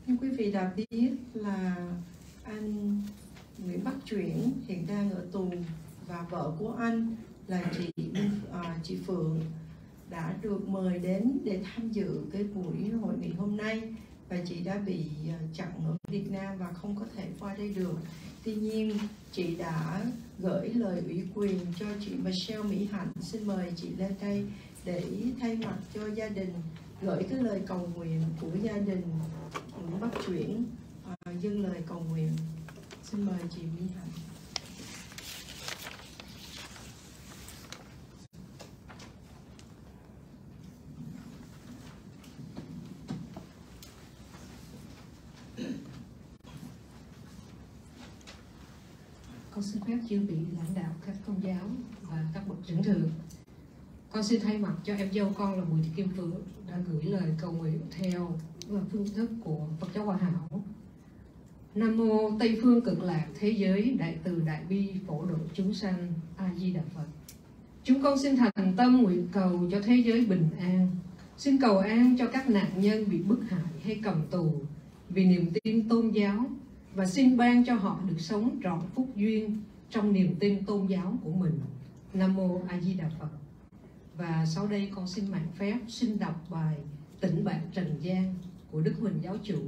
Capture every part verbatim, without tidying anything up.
Như quý vị đã biết là anh Nguyễn Bắc Chuyển hiện đang ở tù, và vợ của anh là chị à, chị Phượng đã được mời đến để tham dự cái buổi hội nghị hôm nay, và chị đã bị chặn ở Việt Nam và không có thể qua đây được. Tuy nhiên chị đã gửi lời ủy quyền cho chị Michelle Mỹ Hạnh. Xin mời chị lên đây để thay mặt cho gia đình gửi cái lời cầu nguyện của gia đình Nguyễn Bắc Chuyển, à, dâng lời cầu nguyện. Xin mời chị Mỹ Hạnh. Con xin phép chư vị lãnh đạo các tôn giáo và các bậc trưởng thượng. Con xin thay mặt cho em dâu con là Bùi Thị Kim Phượng đã gửi lời cầu nguyện theo phương thức của Phật giáo Hòa Hảo. Nam mô Tây phương cực lạc thế giới đại từ đại bi phổ độ chúng sanh. A Di Đà Phật. Chúng con xin thành tâm nguyện cầu cho thế giới bình an. Xin cầu an cho các nạn nhân bị bức hại hay cầm tù vì niềm tin tôn giáo, và xin ban cho họ được sống trọn phúc duyên trong niềm tin tôn giáo của mình. Nam mô A Di Đà Phật. Và sau đây con xin mạn phép xin đọc bài Tĩnh Bạn Trần gian của Đức Huỳnh Giáo Chủ.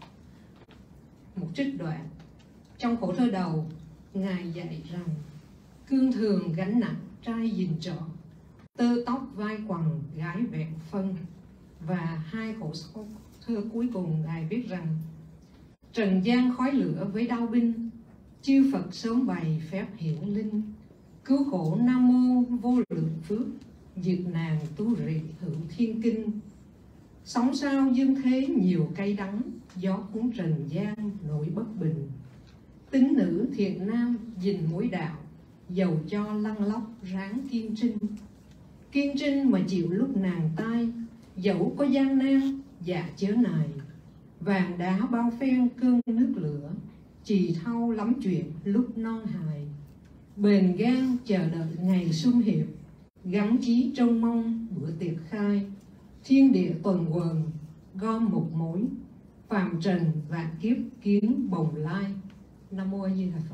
Một trích đoạn. Trong khổ thơ đầu, Ngài dạy rằng: cương thường gánh nặng trai gìn trọn, tơ tóc vai quằn gái vẹn phân. Và hai khổ thơ cuối cùng Ngài viết rằng: trần gian khói lửa với đao binh, chư Phật sớm bày phép hiển linh. Cứu khổ Nam Mô vô lượng phước, diệt nàng tu rị hữu thiên kinh. Sóng sao dương thế nhiều cay đắng, gió cuốn trần gian nổi bất bình. Tính nữ thiện nam gìn mối đạo, dầu cho lăn lóc ráng kiên trinh. Kiên trinh mà chịu lúc nàng tai, dẫu có gian nan dạ chớ nài. Vàng đá bao phen cơn nước lửa, trì thau lắm chuyện lúc non hài. Bền gan chờ đợi ngày xuân hiệp, gắn chí trông mong bữa tiệc khai. Thiên địa tuần quần gom một mối, phàm trần vạn kiếp kiến bồng lai. Nam Mô A Di Đà Phật.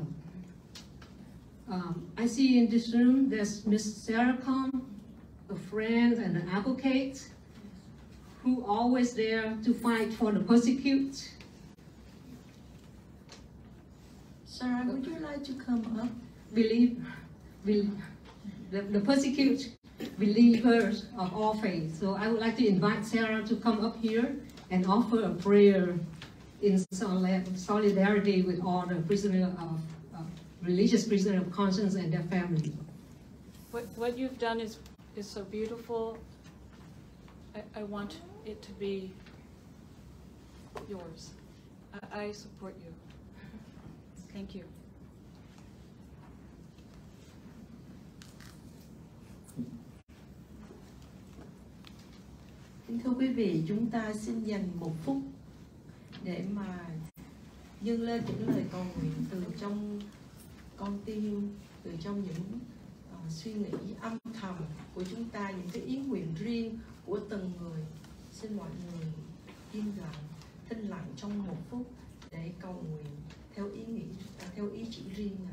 Um, I see in this room there's Miss Sarah Com, a friend and an advocate who always there to fight for the persecute. Sarah, would you like to come up? Believe, believe the, the persecute believers of all faiths. So I would like to invite Sarah to come up here and offer a prayer in solidarity with all the prisoners of uh, religious prisoners of conscience and their families. What, what you've done is, is so beautiful. I, I want it to be yours. I, I support you. Thank you. Kính thưa quý vị, chúng ta xin dành một phút để mà dâng lên những lời cầu nguyện từ trong con tim, từ trong những uh, suy nghĩ âm thầm của chúng ta, những cái ý nguyện riêng của từng người. Xin mọi người im lặng, thinh lặng trong một phút để cầu nguyện theo ý nghĩ, uh, theo ý chỉ riêng à.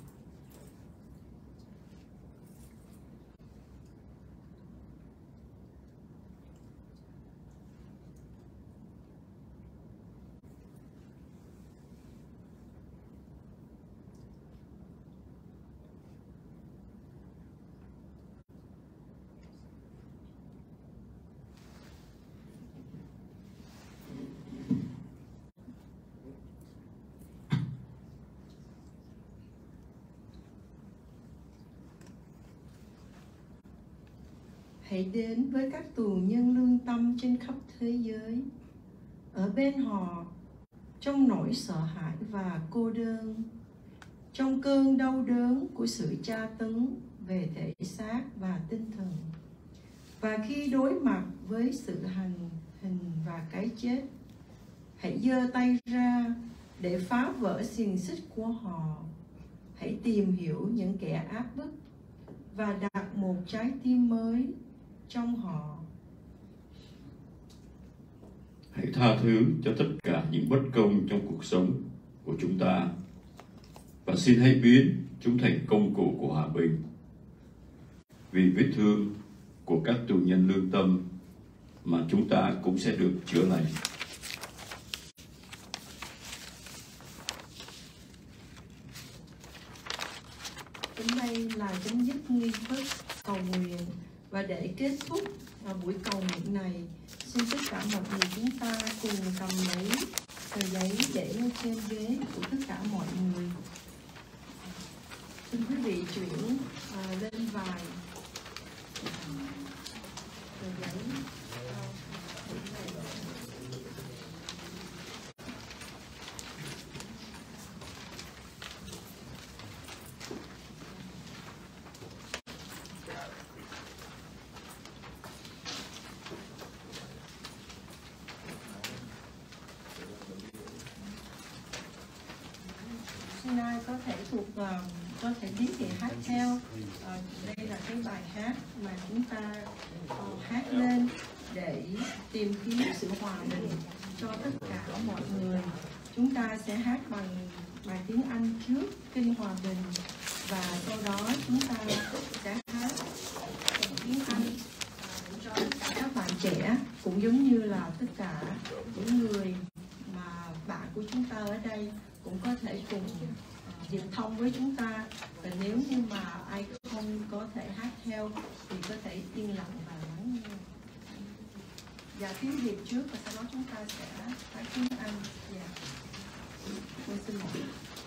Hãy đến với các tù nhân lương tâm trên khắp thế giới, ở bên họ trong nỗi sợ hãi và cô đơn, trong cơn đau đớn của sự tra tấn về thể xác và tinh thần. Và khi đối mặt với sự hành hình và cái chết, hãy giơ tay ra để phá vỡ xiềng xích của họ. Hãy tìm hiểu những kẻ áp bức và đặt một trái tim mới trong họ. Hãy tha thứ cho tất cả những bất công trong cuộc sống của chúng ta, và xin hãy biến chúng thành công cụ của hòa bình. Vì vết thương của các tù nhân lương tâm mà chúng ta cũng sẽ được chữa lành. Đến đây là chấm dứt nghi thức cầu nguyện, và để kết thúc buổi cầu nguyện này, xin tất cả mọi người chúng ta cùng cầm lấy tờ giấy để lên trên ghế của tất cả mọi người. Xin quý vị chuyển uh, lên vài tờ giấy. Xin ai có thể thuộc uh, có thể biết thì hát theo. Uh, đây là cái bài hát mà chúng ta uh, hát lên để tìm kiếm sự hòa bình cho tất cả mọi người. Chúng ta sẽ hát bằng bài tiếng Anh trước, Kinh Hòa Bình, và sau đó chúng ta sẽ hát bằng tiếng Anh cho tất cả các bạn trẻ, cũng giống như là tất cả những người mà bạn của chúng ta ở đây cũng có thể cùng uh, dịch thông với chúng ta. Và nếu như mà ai không có thể hát theo thì có thể yên lặng và lắng nghe. Dạ, tiếng Việt trước và sau đó chúng ta sẽ hát tiếng Anh. Dạ. Tôi xin lỗi.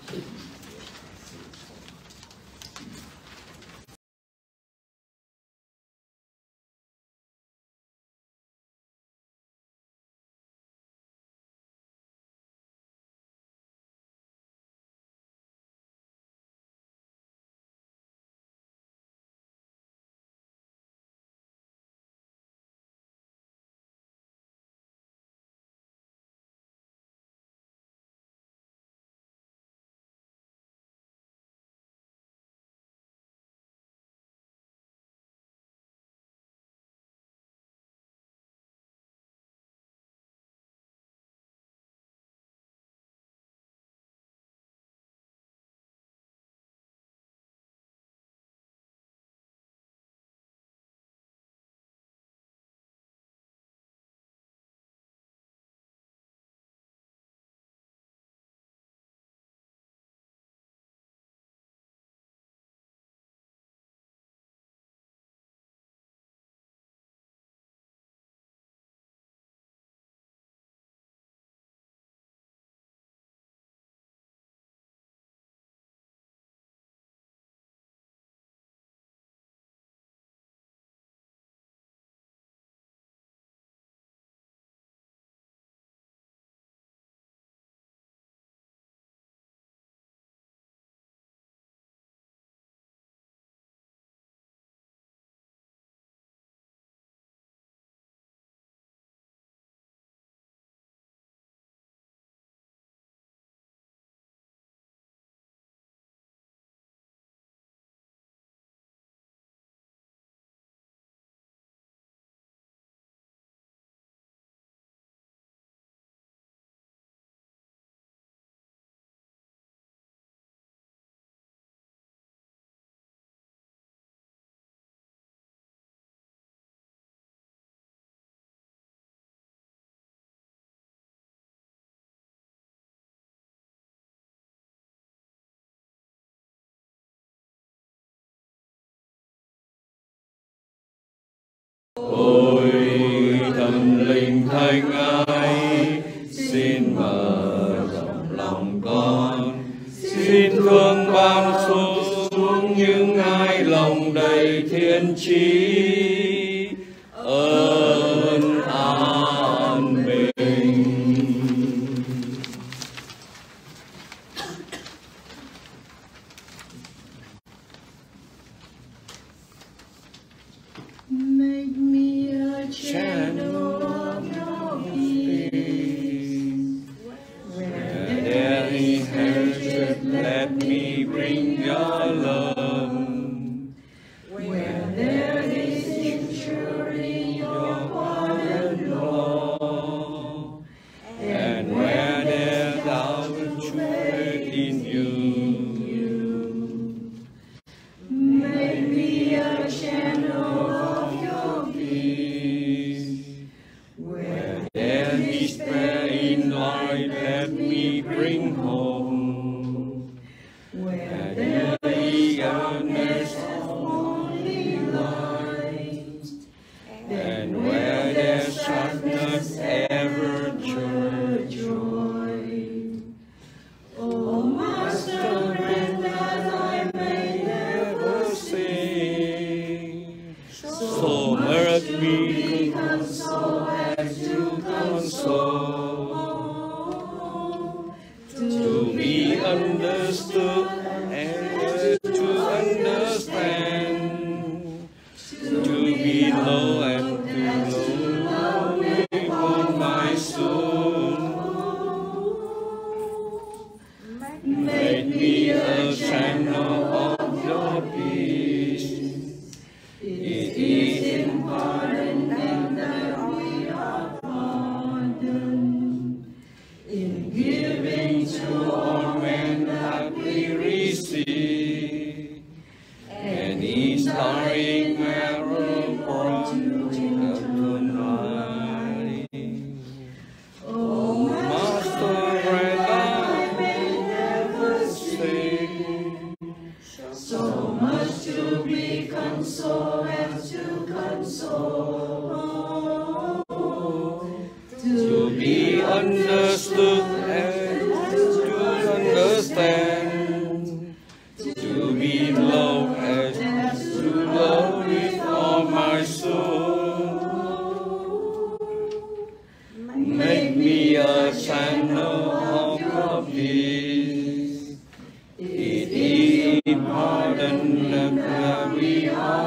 Ôi tâm linh thanh ai, xin mở rộng lòng con, xin thương ban xuống những ai lòng đầy thiên trí, ơn an bình. Make me a channel of your peace. Where There is hatred, let me bring your love. Where there is impurity, your pardon, Lord. Where there is prayer in light, let me bring home. Where there is eagerness of morning light, and where there's sadness, ever joy, joy. Oh, Master, grant that I may never sing, so merge me console as to console, to be understood and to understand, to be low and to low upon my soul. Make me a channel of your peace. It is important that we are pardoned in giving to all men that we receive, and in starring marrow born upon high. Oh, Master, grant I may never sing so much to be consoled as to console, to be understood and to understand, to be loved as to love with all my soul. Make me a channel of your peace. It is important that we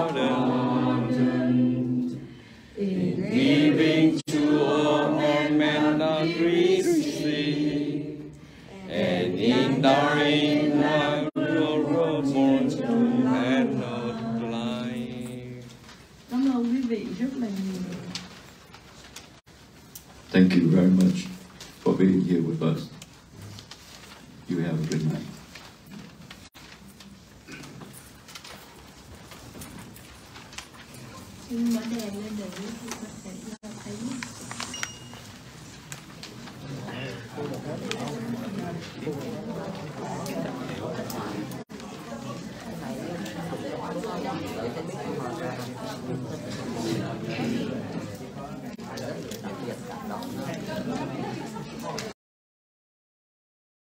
ardent in giving to all men that we receive, and in dying while your road born to and not blind. Cảm ơn quý vị rất là nhiều. Thank you very much for being here with us. You have a good night. Xin mở đèn lên để quý vị có thể thấy.